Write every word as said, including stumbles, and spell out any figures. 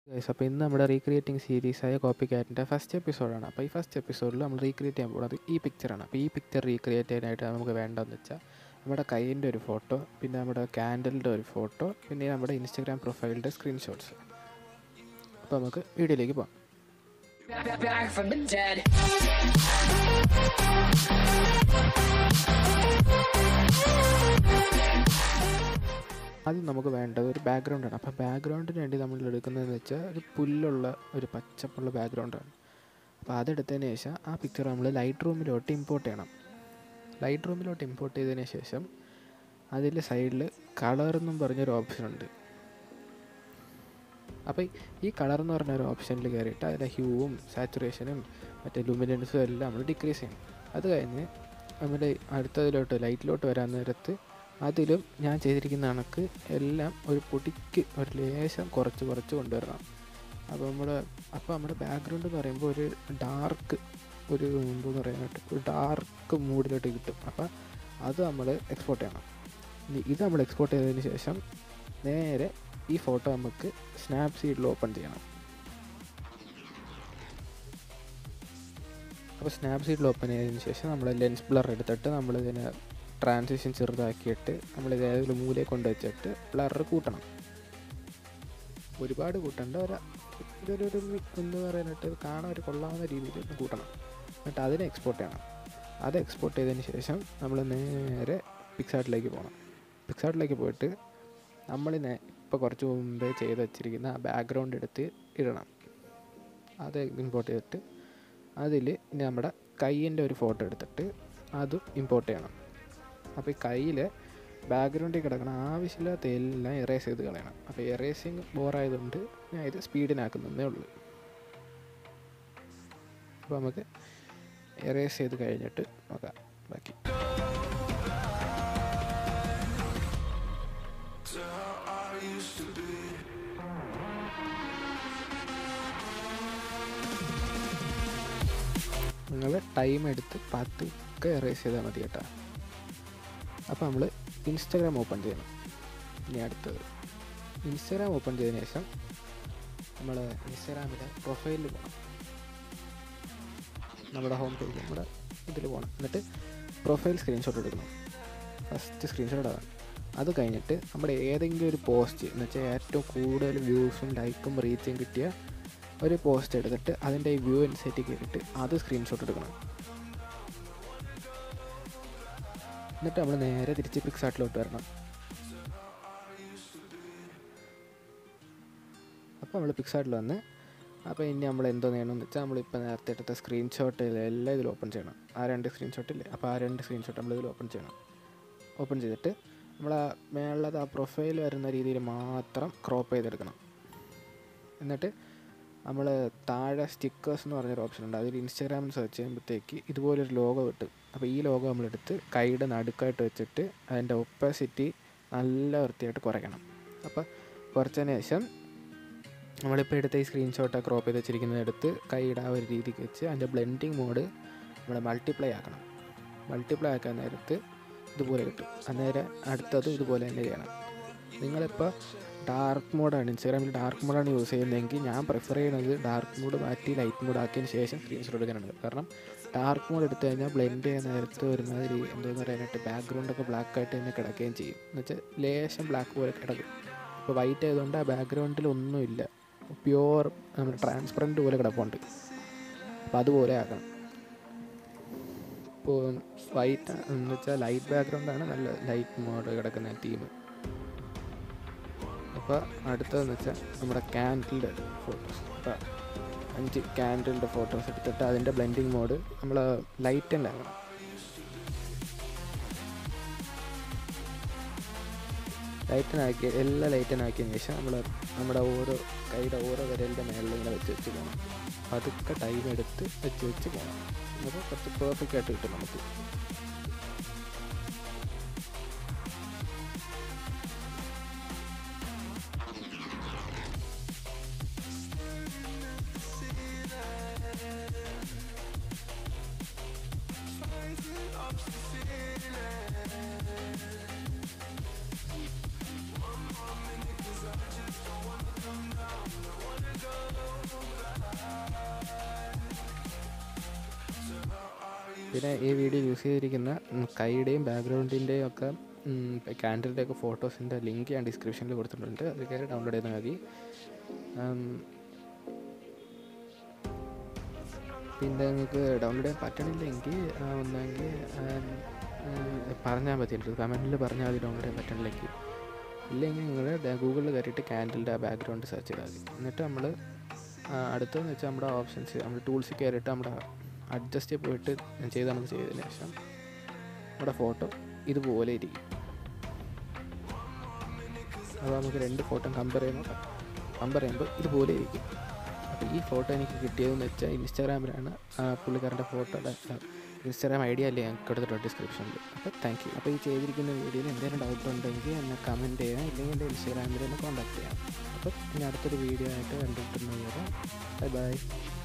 Guys, അപ്പോൾ ഇന്ന് നമ്മുടെ റീക്രിയേറ്റിംഗ് സീരീസായ കോപ്പിക്കാറ്റിൻ്റെ ഫസ്റ്റ് എപ്പിസോഡാണ്. അപ്പോൾ ഈ ഫസ്റ്റ് എപ്പിസോഡിൽ നമ്മൾ റീക്രിയേറ്റ് ചെയ്യാൻ പോകുന്നത് ഈ പിക്ചറാണ്. അപ്പോൾ ഈ പിക്ചർ റീക്രിയേറ്റ് ചെയ്യാനായിട്ട് നമുക്ക് വേണ്ടതെന്ന് വെച്ചാൽ നമ്മുടെ കൈയിൻ്റെ ഒരു ഫോട്ടോ, പിന്നെ നമ്മുടെ ക്യാൻഡലിൻ്റെ ഒരു ഫോട്ടോ, പിന്നെ നമ്മുടെ ഇൻസ്റ്റഗ്രാം പ്രൊഫൈലിൻ്റെ സ്ക്രീൻഷോട്ട്സ്. അപ്പോൾ നമുക്ക് വീഡിയോയിലേക്ക് പോകാം. Back from the dead. ആദ്യം നമുക്ക് വേണ്ടത് ഒരു ബാക്ക്ഗ്രൗണ്ടാണ്. അപ്പോൾ ബാക്ക്ഗ്രൗണ്ടിന് വേണ്ടി നമ്മൾ എടുക്കുന്നതെന്ന് വെച്ചാൽ ഒരു പുല്ലുള്ള ഒരു പച്ചപ്പുള്ള ബാക്ക്ഗ്രൗണ്ടാണ്. അപ്പോൾ അതെടുത്തതിന് ശേഷം ആ പിക്ചർ നമ്മൾ ലൈറ്റ് റൂമിലോട്ട് ഇമ്പോർട്ട് ചെയ്യണം. ലൈറ്റ് റൂമിലോട്ട് ഇമ്പോർട്ട് ചെയ്തതിന് ശേഷം അതിൽ സൈഡിൽ കളർ എന്നും പറഞ്ഞൊരു ഓപ്ഷനുണ്ട്. അപ്പോൾ ഈ കളർ എന്ന് പറഞ്ഞൊരു ഓപ്ഷനിൽ കയറിയിട്ട് അതിലെ ഹ്യൂവും സാച്ചുറേഷനും മറ്റേ ലുമിനൻസും എല്ലാം നമ്മൾ ഡിക്രീസ് ചെയ്യണം. അത് കഴിഞ്ഞ് നമ്മൾ അടുത്തതിലോട്ട് ലൈറ്റിലോട്ട് വരാൻ നേരത്ത് അതിലും ഞാൻ ചെയ്തിരിക്കുന്ന കണക്ക് എല്ലാം ഒരു പൊടിക്ക് ഒരു ലേശം കുറച്ച് കുറച്ച് കൊണ്ടുവരണം. അപ്പോൾ നമ്മൾ അപ്പോൾ നമ്മുടെ ബാക്ക്ഗ്രൗണ്ട് എന്ന് പറയുമ്പോൾ ഒരു ഡാർക്ക് ഒരു എന്താന്ന് പറയാനായിട്ട് ഒരു ഡാർക്ക് മൂഡിലോട്ട് കിട്ടും. അപ്പോൾ അത് നമ്മൾ എക്സ്പോർട്ട് ചെയ്യണം. ഇത് നമ്മൾ എക്സ്പോർട്ട് ചെയ്തതിന് ശേഷം നേരെ ഈ ഫോട്ടോ നമുക്ക് സ്നാപ്സീഡിൽ ഓപ്പൺ ചെയ്യണം. അപ്പോൾ സ്നാപ്സീഡിൽ ഓപ്പൺ ചെയ്തതിന് ശേഷം നമ്മൾ ലെൻസ് ബ്ലർ എടുത്തിട്ട് നമ്മളിതിനെ ട്രാൻസിഷൻ ചെറുതാക്കിയിട്ട് നമ്മളിത് ഏതെങ്കിലും മൂലയെ കൊണ്ട് വെച്ചിട്ട് ബ്ലർ കൂട്ടണം. ഒരുപാട് കൂട്ടേണ്ട ഒരു ഇതൊരു ഒരു എന്ന് പറയാനായിട്ട് കാണാൻ ഒരു കൊള്ളാവുന്ന രീതിയിൽ കൂട്ടണം. എന്നിട്ട് അതിനെ എക്സ്പോർട്ട് ചെയ്യണം. അത് എക്സ്പോർട്ട് ചെയ്തതിന് ശേഷം നമ്മൾ നേരെ പിക്സാർട്ടിലേക്ക് പോകണം. പിക്സാർട്ടിലേക്ക് പോയിട്ട് നമ്മളിനെ ഇപ്പോൾ കുറച്ച് മുമ്പേ ചെയ്ത് വച്ചിരിക്കുന്ന ആ ബാക്ക്ഗ്രൗണ്ട് എടുത്ത് ഇടണം. അത് ഇമ്പോർട്ട് ചെയ്തിട്ട് അതിൽ ഇനി നമ്മുടെ കൈയിൻ്റെ ഒരു ഫോട്ടോ എടുത്തിട്ട് അതും ഇമ്പോർട്ട് ചെയ്യണം. അപ്പോൾ ഈ കയ്യിൽ ബാക്ക്ഗ്രൗണ്ടിൽ കിടക്കണം ആവശ്യമില്ലാത്ത എല്ലാം എറേസ് ചെയ്ത് കളയണം. അപ്പോൾ എറേസിങ് ബോറായതുകൊണ്ട് ഞാൻ ഇത് സ്പീഡിനാക്കുന്നതേ ഉള്ളൂ. അപ്പോൾ നമുക്ക് എറേസ് ചെയ്ത് കഴിഞ്ഞിട്ട് നോക്കാം ബാക്കി. നിങ്ങൾ ടൈം എടുത്ത് പതുക്കെ എറേസ് ചെയ്താൽ മതി കേട്ടോ. അപ്പോൾ നമ്മൾ ഇൻസ്റ്റഗ്രാം ഓപ്പൺ ചെയ്യണം. ഇനി അടുത്തത് ഇൻസ്റ്റഗ്രാം ഓപ്പൺ ചെയ്തതിന് ശേഷം നമ്മൾ ഇൻസ്റ്റഗ്രാമിലെ പ്രൊഫൈലിൽ പോകണം. നമ്മുടെ ഹോം പേജ് നമ്മുടെ ഇതിൽ പോകണം. എന്നിട്ട് പ്രൊഫൈൽ സ്ക്രീൻഷോട്ട് എടുക്കണം. ഫസ്റ്റ് സ്ക്രീൻഷോട്ട് അതാണ്. അത് കഴിഞ്ഞിട്ട് നമ്മുടെ ഏതെങ്കിലും ഒരു പോസ്റ്റ് എന്ന് വെച്ചാൽ ഏറ്റവും കൂടുതൽ വ്യൂസും ലൈക്കും റീച്ചും കിട്ടിയ ഒരു പോസ്റ്റ് എടുത്തിട്ട് അതിൻ്റെ വ്യൂ അനുസരിച്ച് കയറിയിട്ട് അത് സ്ക്രീൻഷോട്ട് എടുക്കണം. എന്നിട്ട് നമ്മൾ നേരെ തിരിച്ച് പിക്സാർട്ടിലോട്ട് വരണം. അപ്പോൾ നമ്മൾ പിക്സാർട്ടിൽ വന്ന് അപ്പോൾ ഇനി നമ്മൾ എന്തോ ചെയ്യണമെന്ന് വെച്ചാൽ നമ്മളിപ്പോൾ നേരത്തെ എടുത്ത സ്ക്രീൻഷോട്ടിൽ എല്ലാം ഇതിൽ ഓപ്പൺ ചെയ്യണം. ആ രണ്ട് സ്ക്രീൻഷോട്ടില്ലേ, അപ്പോൾ ആ രണ്ട് സ്ക്രീൻഷോട്ട് നമ്മളിതിൽ ഓപ്പൺ ചെയ്യണം. ഓപ്പൺ ചെയ്തിട്ട് നമ്മൾ ആ മേളത് ആ പ്രൊഫൈൽ വരുന്ന രീതിയിൽ മാത്രം ക്രോപ്പ് ചെയ്തെടുക്കണം. എന്നിട്ട് നമ്മൾ താഴെ സ്റ്റിക്കേഴ്സ് എന്ന് പറഞ്ഞൊരു ഓപ്ഷൻ ഉണ്ട്. അതിൽ ഇൻസ്റ്റാഗ്രാമിൽ സെർച്ച് ചെയ്യുമ്പോഴത്തേക്ക് ഇതുപോലൊരു ലോഗോ കിട്ടും. അപ്പോൾ ഈ ലോഗോ നമ്മളെടുത്ത് കൈയുടെ നടുക്കായിട്ട് വെച്ചിട്ട് അതിൻ്റെ ഒപ്പാസിറ്റി നല്ല വൃത്തിയായിട്ട് കുറയ്ക്കണം. അപ്പോൾ കുറച്ചതിന് ശേഷം നമ്മളിപ്പോൾ എടുത്ത ഈ സ്ക്രീൻഷോട്ട് ക്രോപ്പ് ചെയ്ത് വെച്ചിരിക്കുന്നതെടുത്ത് കൈയുടെ ആ ഒരു രീതിക്ക് വെച്ച് അതിൻ്റെ ബ്ലെൻഡിങ് മോഡ് നമ്മൾ മൾട്ടിപ്ലൈ ആക്കണം. മൾട്ടിപ്ലൈ ആക്കാൻ നേരത്ത് ഇതുപോലെ കിട്ടും. അന്നേരം അടുത്തത് ഇതുപോലെ തന്നെ ചെയ്യണം. നിങ്ങളിപ്പോൾ ഡാർക്ക് മോഡാണ് ഇൻസ്റ്റാഗ്രാമിൽ ഡാർക്ക് മോഡാണ് യൂസ് ചെയ്യുന്നതെങ്കിൽ ഞാൻ പ്രിഫർ ചെയ്യുന്നത് ഡാർക്ക് മോഡ് മാറ്റി ലൈറ്റ് മോഡ് ആക്കിയതിന് ശേഷം സ്ക്രീൻഷോട്ട് എടുക്കാനാണ്. കാരണം ഡാർക്ക് മോഡ് എടുത്തു കഴിഞ്ഞാൽ ബ്ലെൻഡ് ചെയ്യുന്ന നേരത്ത് ഒരുമാതിരി എന്താണെന്ന് പറയാനായിട്ട് ബാക്ക്ഗ്രൗണ്ടൊക്കെ ബ്ലാക്ക് ആയിട്ട് തന്നെ കിടക്കുകയും ചെയ്യും. എന്ന് വെച്ചാൽ ലേശം ബ്ലാക്ക് പോലെ കിടക്കും. ഇപ്പോൾ വൈറ്റ് ആയതുകൊണ്ട് ആ ബാക്ക്ഗ്രൗണ്ടിൽ ഒന്നുമില്ല, പ്യുവർ നമ്മൾ ട്രാൻസ്പെറൻറ്റ് പോലെ കിടപ്പുണ്ട്. അപ്പോൾ അതുപോലെ ആക്കണം. ഇപ്പോൾ വൈറ്റ് എന്ന് വെച്ചാൽ ലൈറ്റ് ബാക്ക്ഗ്രൗണ്ടാണ് നല്ല ലൈറ്റ് മോഡ് കിടക്കുന്ന തീം. അപ്പോൾ അടുത്തതെന്ന് വെച്ചാൽ നമ്മുടെ ക്യാൻഡിലിൻ്റെ ഫോട്ടോസ്. അപ്പോൾ അഞ്ച് ക്യാൻഡിലിൻ്റെ ഫോട്ടോസ് എടുത്തിട്ട് അതിൻ്റെ ബ്ലെൻഡിങ് മോഡ് നമ്മൾ ലൈറ്റ് തന്നെ ആക്കണം. ലൈറ്റനാക്കി എല്ലാ ലൈറ്റനാക്കിയതിന് ശേഷം നമ്മൾ നമ്മുടെ ഓരോ കൈയുടെ ഓരോ വിരലിൻ്റെ മേളിൽ ഇങ്ങനെ വെച്ച് വെച്ച് പോകണം. അതൊക്കെ ടൈം എടുത്ത് വെച്ച് വെച്ച് പോകണം. അപ്പോൾ കുറച്ച് പെർഫെക്റ്റ് ആയിട്ട് കിട്ടും നമുക്ക്. പിന്നെ ഈ വീഡിയോ യൂസ് ചെയ്തിരിക്കുന്ന കൈയുടെയും ബാക്ക്ഗ്രൗണ്ടിൻ്റെയും ഒക്കെ ക്യാൻഡിലിൻ്റെ ഒക്കെ ഫോട്ടോസിൻ്റെ ലിങ്ക് ഞാൻ ഡിസ്ക്രിപ്ഷനിൽ കൊടുത്തിട്ടുണ്ട്. അത് കയറി ഡൗൺലോഡ് ചെയ്താൽ മതി. പിന്നെ നിങ്ങൾക്ക് ഡൗൺലോഡ് ചെയ്യാൻ പറ്റണില്ലെങ്കിൽ ഒന്നെങ്കിൽ പറഞ്ഞാൽ മതി, എൻ്റെ കമൻറ്റിൽ പറഞ്ഞാൽ മതി ഡൗൺലോഡ് ചെയ്യാൻ പറ്റണില്ലെങ്കിൽ. ഇല്ലെങ്കിൽ നിങ്ങൾ ഗൂഗിളിൽ കയറിയിട്ട് ക്യാൻഡിലിൻ്റെ ആ ബാക്ക്ഗ്രൗണ്ട് സെർച്ച് ചെയ്താൽ മതി. എന്നിട്ട് നമ്മൾ അടുത്തതെന്ന് വെച്ചാൽ നമ്മുടെ ഓപ്ഷൻസ് നമ്മൾ ടൂൾസിൽ കയറിയിട്ട് നമ്മുടെ അഡ്ജസ്റ്റ് പോയിട്ട് ചെയ്ത് നമുക്ക് ചെയ്തതിന് ശേഷം നമ്മുടെ ഫോട്ടോ ഇതുപോലെ ഇരിക്കും. അപ്പോൾ നമുക്ക് രണ്ട് ഫോട്ടോ കമ്പയർ ചെയ്യുമ്പോൾ കമ്പയർ ചെയ്യുമ്പോൾ ഇതുപോലെ ഇരിക്കും. അപ്പോൾ ഈ ഫോട്ടോ എനിക്ക് കിട്ടിയതെന്ന് വെച്ചാൽ ഇൻസ്റ്റാഗ്രാമിലാണ് പുള്ളിക്കാരൻ്റെ ഫോട്ടോയുടെ ഇൻസ്റ്റാഗ്രാം ഐ ഡി അല്ലേ ഞാൻ കൊടുത്തിട്ടുണ്ട് ഡിസ്ക്രിപ്ഷനിൽ. അപ്പോൾ താങ്ക് യു. അപ്പോൾ ഈ ചെയ്തിരിക്കുന്ന വീഡിയോയിൽ എന്തെങ്കിലും ഡൗട്ട് ഉണ്ടെങ്കിൽ എന്നെ കമൻറ്റ് ചെയ്യാം, ഇല്ലെങ്കിൽ എൻ്റെ ഇൻസ്റ്റാഗ്രാമിൽ എന്നെ കോൺടാക്ട് ചെയ്യാം. അപ്പോൾ ഇനി അടുത്തൊരു വീഡിയോ ആയിട്ട് കണ്ടിട്ടുണ്ടെങ്കിൽ ബൈ ബൈ.